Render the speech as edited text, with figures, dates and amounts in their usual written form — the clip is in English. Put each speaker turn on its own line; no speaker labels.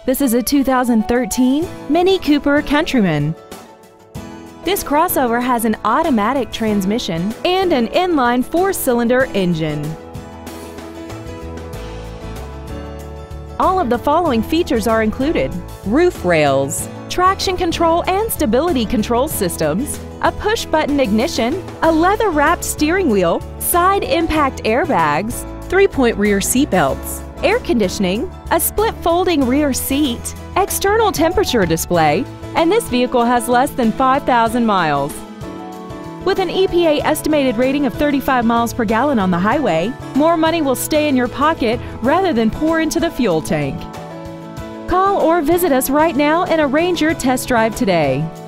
This is a 2013 Mini Cooper Countryman. This crossover has an automatic transmission and an inline 4-cylinder engine. All of the following features are included: roof rails, traction control and stability control systems, a push-button ignition, a leather-wrapped steering wheel, side impact airbags, 3-point rear seat belts, air conditioning, a split folding rear seat, external temperature display, and this vehicle has less than 5,000 miles. With an EPA estimated rating of 35 miles per gallon on the highway, more money will stay in your pocket rather than pour into the fuel tank. Call or visit us right now and arrange your test drive today.